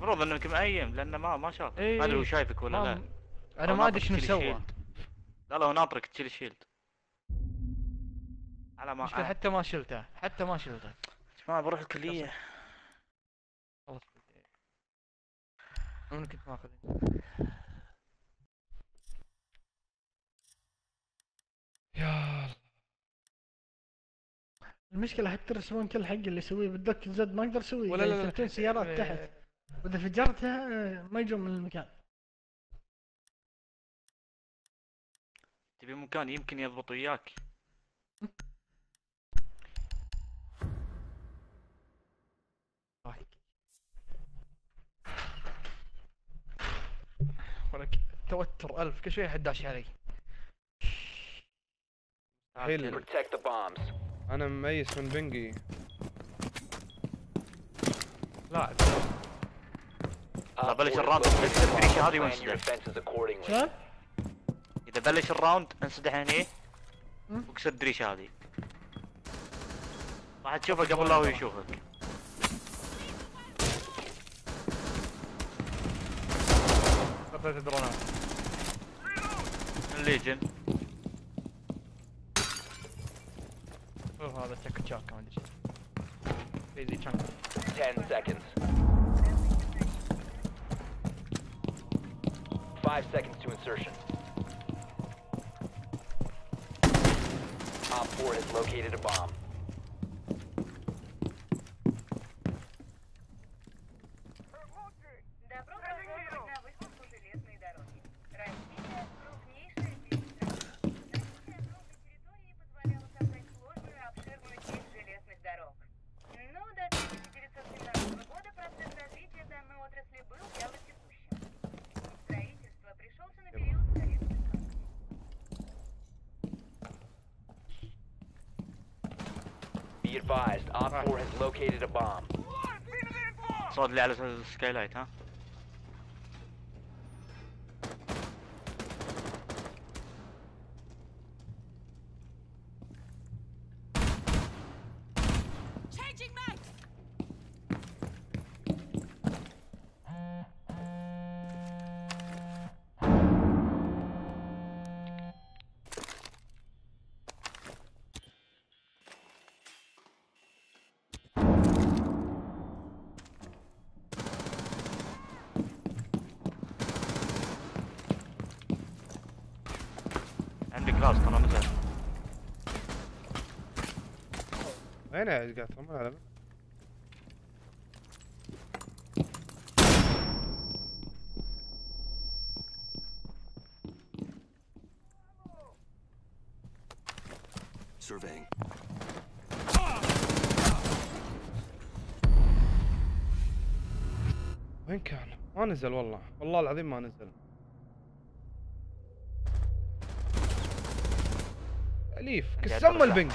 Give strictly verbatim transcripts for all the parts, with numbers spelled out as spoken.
المفروض انك مأيم لانه ما ما شاف. إيه ما ادري هو شايفك ولا لا. انا ما ادري شنو سوى. لا لا هو ناطرك تشيل شيلد. على ما مشكلة حتى ما شلته حتى ما شلته. ما بروح الكلية. انا كنت ماخذ. يا المشكلة حتى الرسبون كل حق اللي يسويه بالدك زد ما اقدر اسويه. ولا لا لا سيارات تحت واذا فجرتها ما يجون من المكان. تبي مكان يمكن يضبط وياك. ولك توتر ألف كل شوي حد داش علي. حلو. انا مميز من بنجي. لا لا بلش الراوند اكسر الدريشة هذه وانسدح. شلون؟ اذا بلش الراوند انسدح هني واكسر الدريشة هذه. راح تشوفه قبل لا هو يشوفك. ثلاث درونات. الليجن. اوه هذا تشك تشاك ما ادري شو. ايزي تشانك. ten seconds. five seconds to insertion. Op four has located a bomb. Be advised, Op four has located a bomb. صاد لي على السكايلايت ها. عندك راس ترى نزل. وين قاعد ترمون على من؟ Surveying. وين كان؟ ما نزل والله، والله العظيم ما نزل. أليف كسم البنك.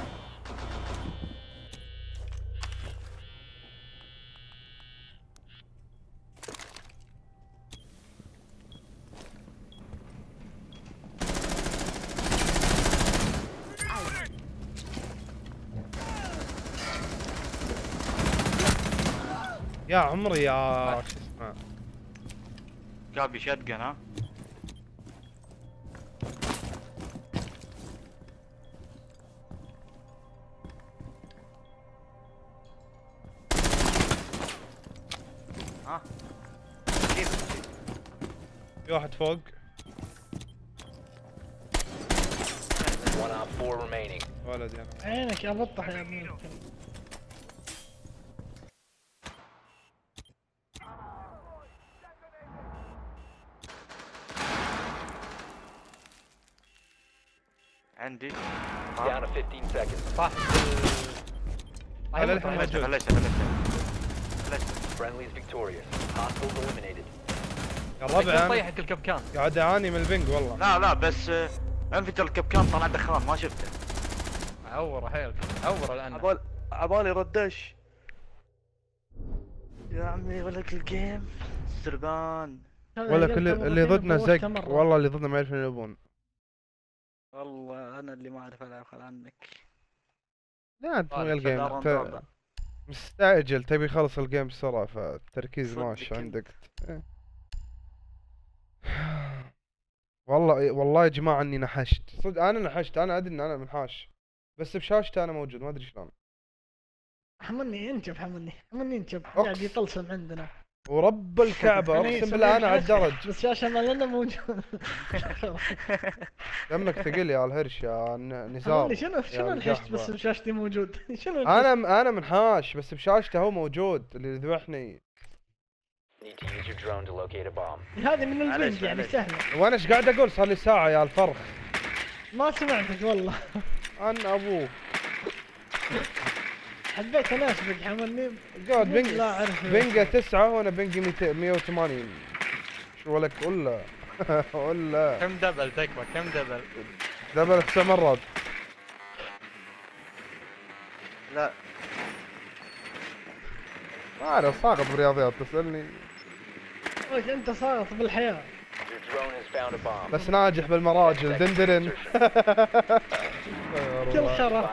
يا عمري يا شو اسمه قابي شتقن ها. ها كيف في واحد فوق. One Op four remaining. ولدي انا عينك يا بطح يا ابني. عندي. Down to fifteen seconds. صح. لا لا موجود. فلشت فلشت فلشت. Friendly's victorious. Hostiles eliminated. يا ربع طيحت الكبكان. قاعد اعاني من البنج والله. لا لا بس انفجر الكبكان طلع دخان ما شفته. عوره حيلك عوره الان. عبال عبالي ردش. يا عمي ولك الجيم سربان. ولا كل اللي ضدنا زق والله اللي ضدنا ما يعرفون يلعبون. والله انا اللي ما اعرف العب خل عنك. لا انت مو الجيم مستعجل تبي يخلص الجيم بسرعة فالتركيز صدق ماشي كنت. عندك. والله والله يا جماعة اني نحشت صدق، انا نحشت، انا ادري ان انا منحاش بس بشاشته انا موجود ما ادري شلون. حملني انجب، حملني حملني انجب، أقسم. قاعد يطلسم عندنا. ورب الكعبة يعني اقسم بالله انا على الدرج. بس شاشة مالنا موجود. دمك ثقيل يا الهرش يا ن- نزار. حملني شنو شنو يا الحشت بس القحبة. بشاشتي موجود. شنو الحشت؟ انا انا منحاش بس بشاشته هو موجود اللي ذبحني. Need to use your drone to locate a bomb. هذه من معليش، البنج يعني معليش. سهلة. وانا ايش قاعد اقول صار لي ساعة يا الفرخ. ما سمعتك والله. عن ابوك. حبيت اناسبك حملني. قاعد بنج لا اعرف. بنجة تسعة وانا بنجة مية وثمانين. شو لك ولا ولا كم دبل تكفى كم دبل؟ دبل تسع مرات. لا ما انا ساقط برياضيات تسألني. وش انت ساقط بالحياة. Your drone has found a bomb. بس ناجح بالمراجل دندرن. كل خرا.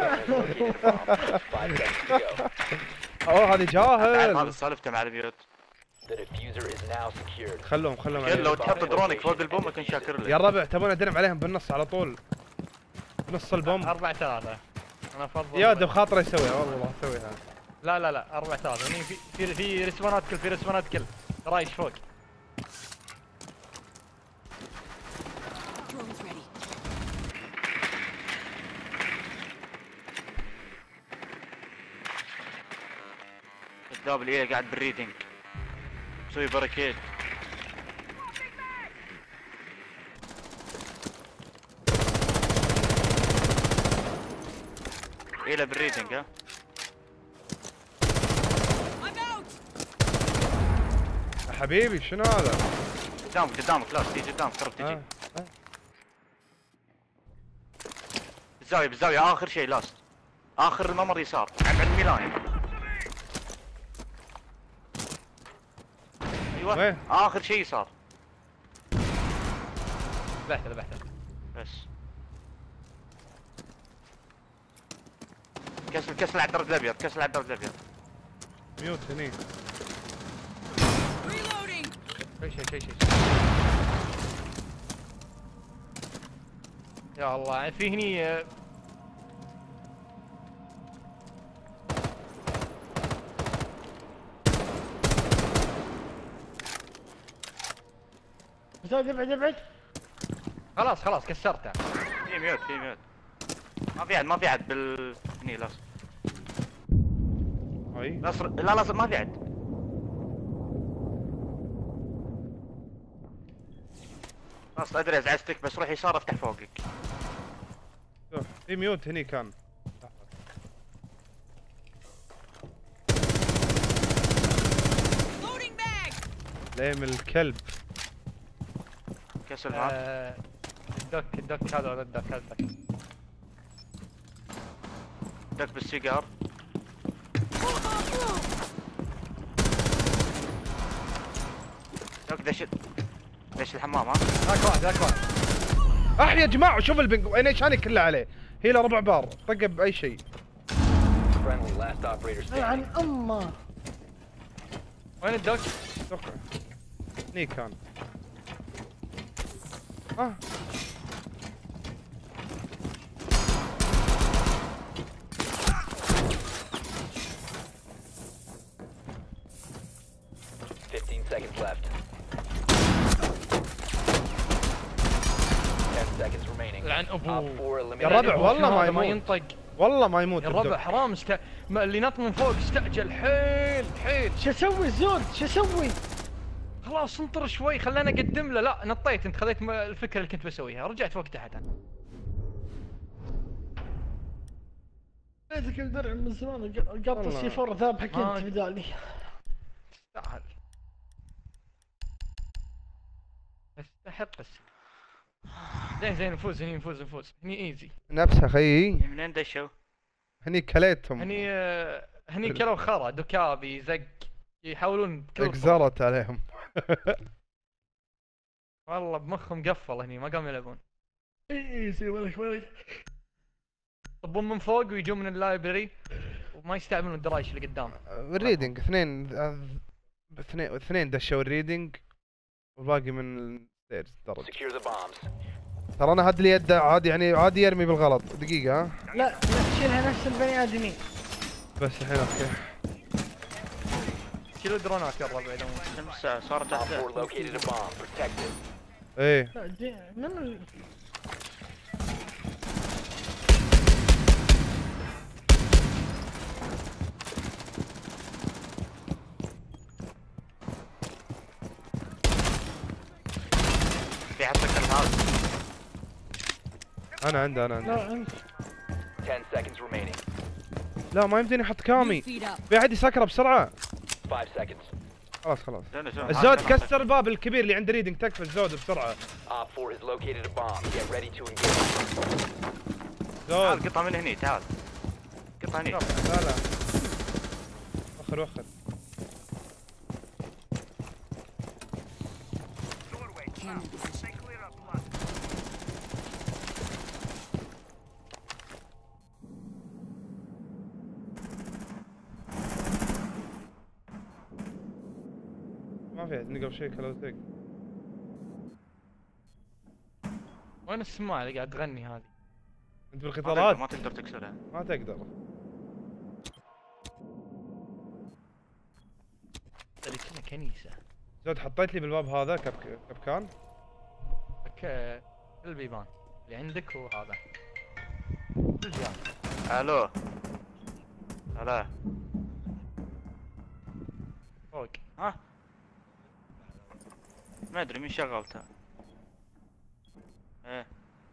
Five seconds to go. اوه هذه بعد هذا جاهل. سالفته مع البيوت. The diffuser is now secured. خلهم خلهم قل لو عليهم. تحط درونك فوق البوم كنت شاكر يا لك. الربع تبون ادرم عليهم بالنص على طول. نص البوم. أربعة ثلاثة. أنا أفضل. يا دب خاطره يسويها والله اسويها. لا لا لا أربعة ثلاثة. هني في في في رسبانات كل في رسبانات كل. رايش فوق. Drone's ready. الداب اللي قاعد بالريدنج مسوي باركيد. إيه بالريدنج ها. I'm out. يا حبيبي شنو هذا؟ قدامك قدامك لا تجي قدامك قرب تجي. آه. آه. بالزاوية بالزاوية آخر شيء لاست. آخر الممر يسار عند عند ميلاين. ايوه وين؟ آخر شيء يسار. ذبحته ذبحته. بس كسر كسر على الدرج الابيض كسر على الدرج الابيض. ميوت هني. Reloading. شيء شيء شيء شيء. يا الله في هني آه، ابعد ابعد ابعد. خلاص خلاص كسرته. في ميوت في ميوت. ما في عد ما في عد بال هني لاص. اي لاص لا لاص ما في عد. لاص ادري ازعجتك بس روح يسار افتح فوقك. شوف في ميوت هني كان. Loading bag. ليم الكلب. كسر معك. آه، الدك الدك هذا ولا الدك هذا الدك. دك بالسيجار. دك دش دش الحمام ها. ذاك واحد ذاك واحد. اح يا جماعه شوف البنج انا شاني كله عليه. هيله ربع بار طقه باي شيء. Friendly, last operator عن standing. امه. وين الدك؟ اتوقع هني كان. اه fifteen seconds left. ten seconds remaining. لعن Op ابوه. four يا eliminated. الربع والله ما هذا ما يموت. ينطق. والله ما يموت يا الربع الدب. حرام است... ما اللي نط من فوق استعجل حيل حيل. شو اسوي زود؟ شو اسوي؟ خلاص انطر شوي خلاني اقدم له. لا نطيت انت خذيت م- الفكره اللي كنت بسويها رجعت فوق تحت انا. ادرك الدرع من زمان قاط والله. السي فور ذابحك ما- انت بدالي. تعال استحق بس. زين زين نفوز هني نفوز نفوز هني ايزي. نفسها خيي. منين دشوا؟ هني كليتهم. هني آه، هني كلوا خرا دكابي زق يحاولون بكل الطرق. اقزرت عليهم. والله بمخهم قفل هني ما قاموا يلعبون. ايزي ولك ولك. يطبون من فوق ويجون من اللايبرري وما يستعملون الدرايش اللي قدام. الريدنج اثنين آه، اثنين اثنين دشوا الريدنج والباقي من الستيرز درج. Secure the bombs. ترى انا هاد اليد عادي يعني عادي يرمي بالغلط. دقيقة ها لا لا تشيلها نفس البني ادمين. بس الحين اوكي. شيلوا الدرونات يا الربع اذا شمس صارت Op تحت. four located a bomb. Protect it. ايه لا جي... من ال... في حد سكر الهاوس. انا عندي انا عندي. لا انت Ten seconds remaining. لا ما يمديني احط كامي. في احد يسكره بسرعة. Five seconds. خلاص خلاص. شنو شنو؟ الزود كسر الباب الكبير اللي عند ريدنج تكفى الزود بسرعة. Op four has located a bomb. Get ready to engage. تعال زود. قطعة من هني تعال. قطعة هني. لا لا. وخر وخر. ما في عندنا قبل شيء كلو زق. وين السماعه اللي قاعد تغني هذه؟ انت ما تقدر- بالقطارات ما تقدر تكسرها. ما تقدر. اللي كنا كنيسه. زود حطيت لي بالباب هذا كب كبكان. اوكي البيبان اللي عندك هو هذا. الجهاز. الو. هلا. فوق. ها؟ ما ادري مين شغلتها. ايه.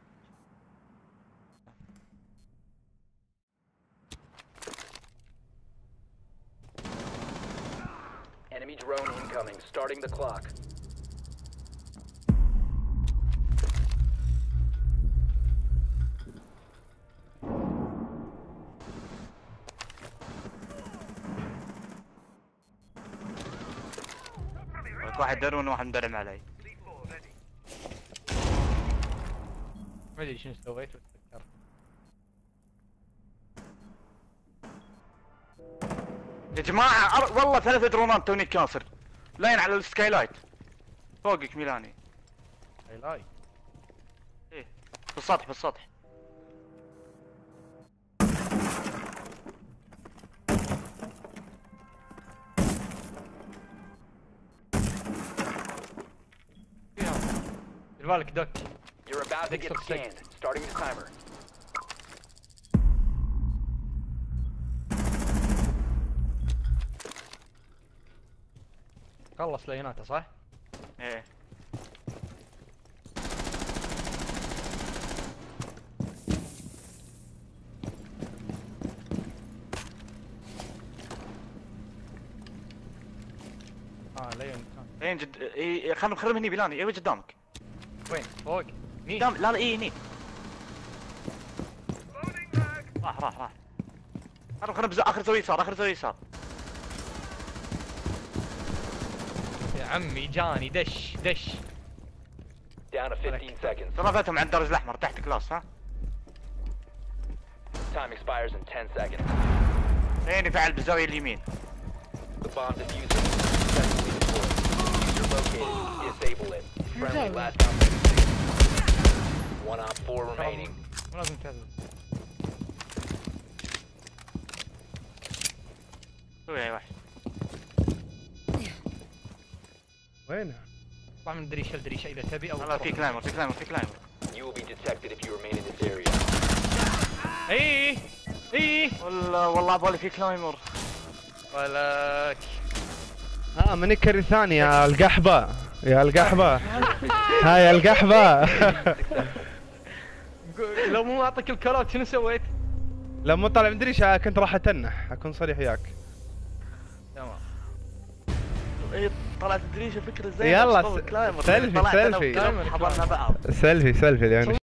Enemy drone incoming. Starting the clock. واحد درون وواحد مدرم علي. ما ادري شنو سويت بس فكرت. يا جماعة أر- والله ثلاثة درونات توني كاسر. لاين على السكاي لايت. فوقك ميلاني. هايلايت. ايه. بالسطح بالسطح. دير بالك دوك. You're about to get Next up, scanned. Starting the timer. خلص ليناته صح؟ ايه. اه لين كان. ايه جد ايه خلهم خلهم هني بيلاني ايه قدامك. وين؟ فوق؟ ني. قدام لا لا ايه هني. راح راح راح. خلهم خلهم بز- اخر زاوية يسار اخر زاوية يسار. يا عمي جاني دش دش. Down to fifteen seconds. ضربتهم عند الدرج الاحمر تحت كلاس ها. Time expires in ten seconds. ايه يفعل بالزاوية اليمين. The bomb diffuser is successfully deployed. Diffuser located. Disable it. Friendly last operator. One op four remaining. مو لازم تعزل. سوي يا وحش. وينه؟ طلع من دريشه لدريشه اذا تبي او لا لا في كلايمر في كلايمر في كلايمر. You will be detected if you remain in this area. اي اي والله والله ابغالي في كلايمر. ولك. ها من الكري ثاني يا القحبة يا القحبة. هاي يا القحبة. لو مو اعطيك الكلات شنو سويت؟ لما طلع من دريشة كنت راح اتنح اكون صريح وياك. تمام. ايه طلعت الدريشه فكره زينه. يلا بس طول س- كلايمر. سيلفي، طلعت أنا سيلفي. وكلايمر حضرنا بعض. سيلفي سيلفي يعني